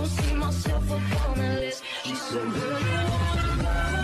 don't see myself up on that list. She said, girl, you wanna go?